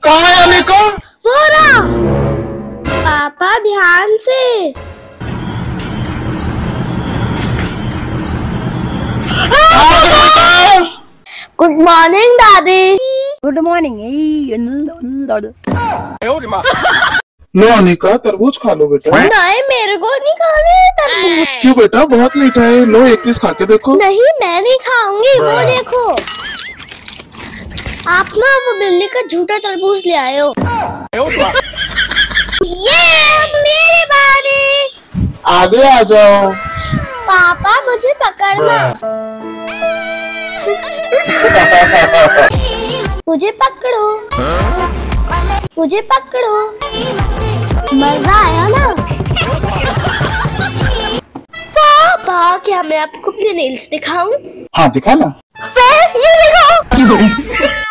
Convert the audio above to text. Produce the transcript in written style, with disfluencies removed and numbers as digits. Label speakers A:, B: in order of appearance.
A: कहाँ है अनिका?
B: वो रहा। पापा ध्यान से। गुड मॉर्निंग दादी।
C: Good morning.
A: लो अनिका, तरबूज खा लो बेटा।
B: नहीं, मेरे को नहीं खाने तरबूज।
A: क्यों बेटा, बहुत मीठा है। लो एक पीस खा के देखो।
B: नहीं, मैं नहीं खाऊंगी। वो देखो, आप ना वो बिल्ली का झूठा तरबूज ले आए हो। ये मेरी बारी।
A: आगे आ जाओ।
B: पापा मुझे पकड़ना। मुझे पकड़ो, मुझे पकड़ो। मजा आया ना? पापा, क्या मैं आपको अपने नेल्स दिखाऊं?
A: हाँ दिखा ना।
B: सर, ये दिखाओ।